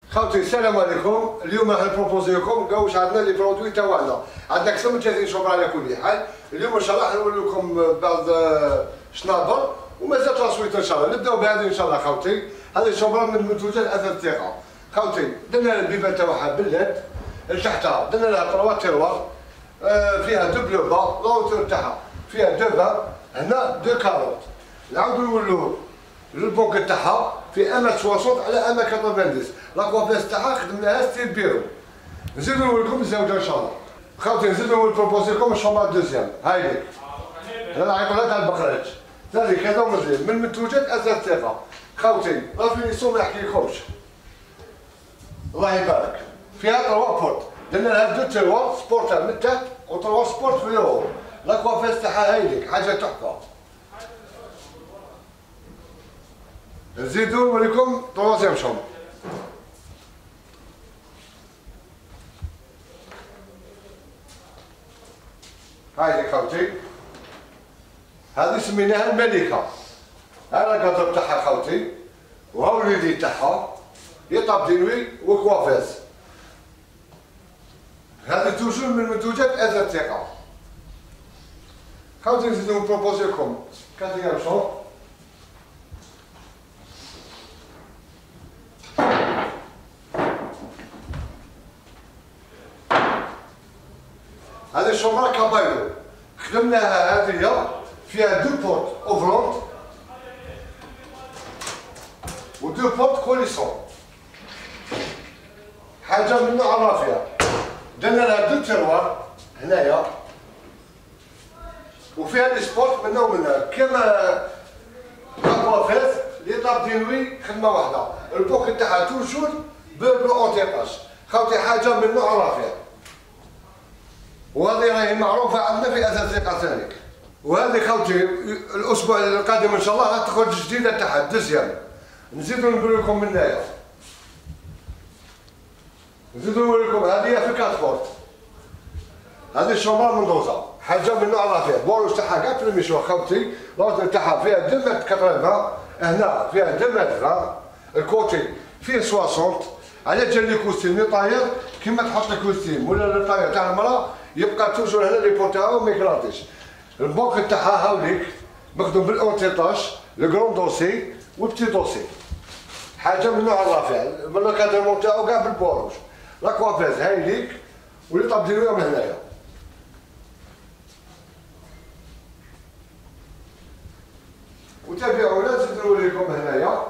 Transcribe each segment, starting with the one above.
خوتي السلام عليكم. اليوم راح نبروبوزي لكم نلقاو واش عندنا لي برودوي تاعنا. عندنا اكثر من 30 شومبر على كل حال. اليوم ان شاء الله راح نقول لكم بعض شنابر ومازال تصويت ان شاء الله. نبداو بهذه ان شاء الله خوتي. هذه الشومبر من منتوجات اثاث الثقه. خوتي درنا البيبان تاعها باللاد لتحتها درنا لها 3 تيروار فيها دو بلوبا لوتور تاعها فيها دو بان هنا دو كاروت. نعاودو نولو البوك تاعها في اما 60 على اما 90. لاكوافيس تاعها خدمناها ستيل بيرو. نزيدو نقول لكم الزوجه ان شاء الله. خوتي نزيدو نبروبوزي لكم الشومبر دوزيام. هاي ليك انا نعيط لها تاع البقرات ذلك هذا مزيان من منتوجات اثاث الثقه. خوتي لا فينيسيون ما يحكيلكمش الله يبارك. فيها 3 بورت درنا لها 2 تيروار سبورتال من التحت و 3 سبورت في اليوم. لاكوافيس تاعها هاي ليك حاجه تحفه. نزيدو نوريكم طروازيام شومبر. هاي ليك خوتي هذه سميناها الملكه. هذا القدر تاعها خوتي وهاو الوليدي تاعها يطاب دينوي وكوافيز. هذا توجور من منتوجات اثاث الثقه. خوتي نزيدو نبروبوزي لكم 4 شومبر. هذه الشومبر كابايلو خدمناها هذه فيها 2 بورت اوفرونت و 2 بورت كوليسون. حاجه من نوع الرافيه درنا لها 2 تيروار هنايا وفيها لي سبورت منا ومنا كما لاكوافيس لي طاب دينوي خدمه واحده. البوك تاعها توجور بلو اونتيطاج. خوتي حاجه من نوع الرافيه وهذه راهي معروفه عندنا في اثاث الثقه ثاني. وهذه خوتي الاسبوع القادم ان شاء الله راح تخرج جديده تاعها دوزيام. نزيدو نقول لكم من هنايا نزيدو نقول لكم هذه في كاتفورت. هذه الشومبر مندوزه حاجه من نوع رافع. بولوش تاعها كاع في المشوار خوتي. لوطر تاعها فيها 2 متر 80 هنا فيها 2 متر 20. الكوتي فيه 60 على جال لي كوستيم لي طاير كيما تحط الكوستيم ولا لي طاير تاع المراه يبقى توجور هنا لي بور تاعو ما يكراطيش. البوك تاعها هاوليك مخدوم بالاونتيطاج لو كرون دوسي والبتي دوسي. حاجه من نوع الرافع من الكادرمون تاعو كاع بالبوروج. لاكوافيز هاي ليك واللي طاب ديروها من هنايا. وتابعونا نزيد نوريكم هنايا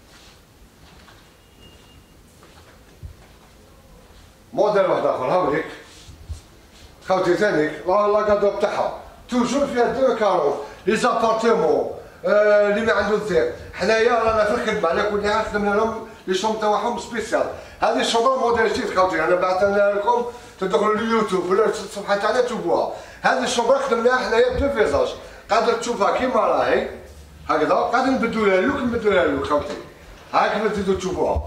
موديل واحد اخر هاوليك خوتي ثانيك لا كادو تاعها توجور فيها 2 كارون لي زابارتمون اللي ما عنده الثير. حنايا رانا في الخدمه على كل حال خدمنا لهم لي شومبر تاعهم سبيسيال. هذه الشومبر موديل جديد خوتي انا بعثنا لكم تدخلوا اليوتيوب ولا الصفحه تاعنا تشوفوها. هذه الشومبر خدمناها حنايا بدو فيزاج قادر تشوفها كيما راهي هكذا قادر نبدلوها لك نبدلوها لك خوتي. ها كيما تزيدو تشوفوها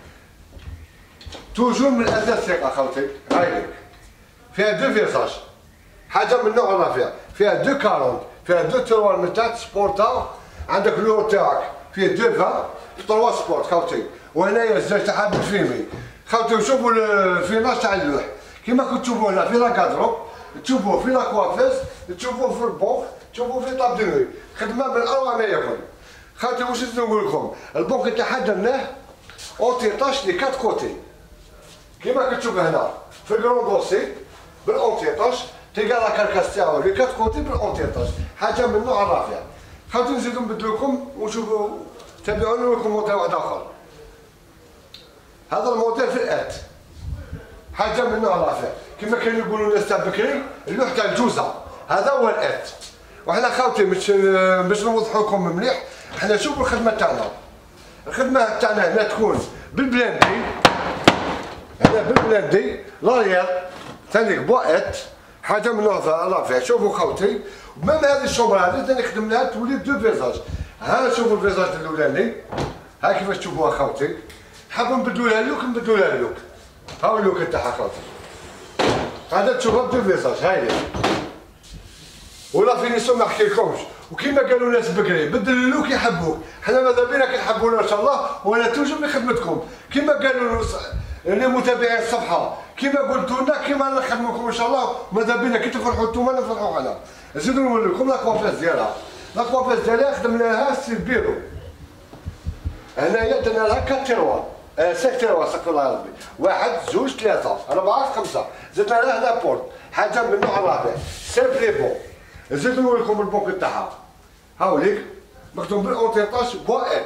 توجور من اثاث الثقه خوتي. هاي ليك فيها 2 فيزاج حاجه من نوع الرافع فيها 2 كارون فيها 2 تيروار من تحت سبورتا. عندك اللور تاعك فيه 2 فان 3 سبورت خوتي. وهنايا الزاج تاعها بالفيمي خوتي. شوفوا الفيناج تاع اللوح كيما كنتو تشوفوه هنا في لاكادرو تشوفوه في لاكوافيز تشوفوه في البوك تشوفوه في طاب دينوي. خدمه من اروع ما يكون. خوتي واش نقول لكم البوك تاعها درناه اونتيطاج لي 4 كوتي كيما كتشوف هنا في الكرون دوسي بالاونتيطاج تلقى لا كاركاس تاعو لي 4 كوتي بالاونتيطاج. حاجه من نوع الرافع. خوتي نزيدو نبدلو لكم ونشوفوا تابعوني نوريكم موديل واحد اخر. هذا الموديل في الات حاجه من نوع الرافع كما كانوا يقولوا الناس تاع بكري اللوح تاع الجوزه. هذا هو الات. وحنا خوتي باش نوضحوا لكم مليح حنا شوفوا الخدمه تاعنا. الخدمه تاعنا هنا تكون بالبلاندي هنا بالبلاندي لاريير ثاني بواات حاجه من نوع الرافع. شوفوا خوتي ميم هذه الشومبر هذه ثاني خدمناها تولي 2 فيزاج. ها شوفوا الفيزاج الاولاني ها كيفاش تشوفوها خوتي. حابين نبدلوها لك نبدلوها لك. هاو اللوك تاعها خوتي. هذا تشوفها 2 فيزاج هاي ولا فينيسيون ما نحكيلكمش. وكما قالوا ناس بكري بدلوك يحبوك، حنا ماذا بينا كنحبونا ان شاء الله وانا توجور بخدمتكم، كما قالوا اللي متابعين الصفحه، كما قلتوا لنا كما نخدمكم ان شاء الله، ماذا بينا كي تفرحوا نتوما نفرحوا حنا. نزيدو نقول لكم لاكوافاس ديالها، لاكوافاس ديالها خدمناها سي البيرو. هنايا درنا لها 4 تيروار، 5 تيروار استغفر الله ربي، 1 2 3 4 5، زدنا لها هنا بورت، حاجه من النوع الرابع، سيرف لي بون. نزيدو نقول لكم البوك تاعها، هاوليك مكتوب بالاونتيطاج بوائت.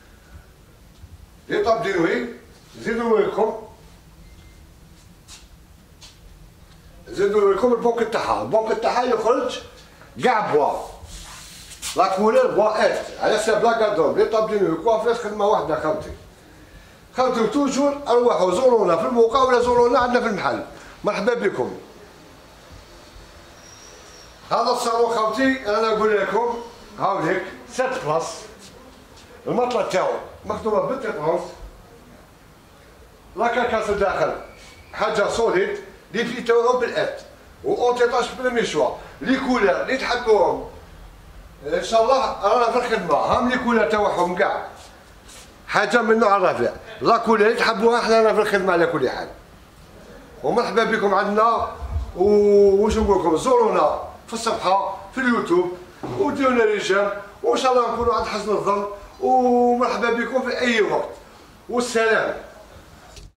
ليطاب دينوي، نزيدو نقول لكم البوك تاعها، البوك تاعها يخرج كاع بوا. لا كولور بوائت، على حساب لاكادور، ليطاب دينوي كوافيس خدمه واحده خاوتي توجور ارواحوا زورونا في الموقع ولا زورونا عندنا في المحل. مرحبا بكم. هذا الصالون خاوتي انا نقول لكم هاوليك 7 بلاص، المطلة تاعو مكتوبه بالتيطونس، لاكاركاس الداخل حاجه سوليد، لي في تاعو بالات، واونتيطاج بريمي شوا، لي كولر اللي تحبوهم ان شاء الله رانا في الخدمه، هام لي كولر تاعهم كاع حاجه من النوع الرفيع، لا كولر اللي تحبوها حنا في الخدمه على كل حال. ومرحبا بكم عندنا، وش نقول لكم زورونا في الصفحه في اليوتيوب وديروا لنا رجال، وان شاء الله نكونوا عند حسن الظن، ومرحبا بكم في اي وقت، والسلام.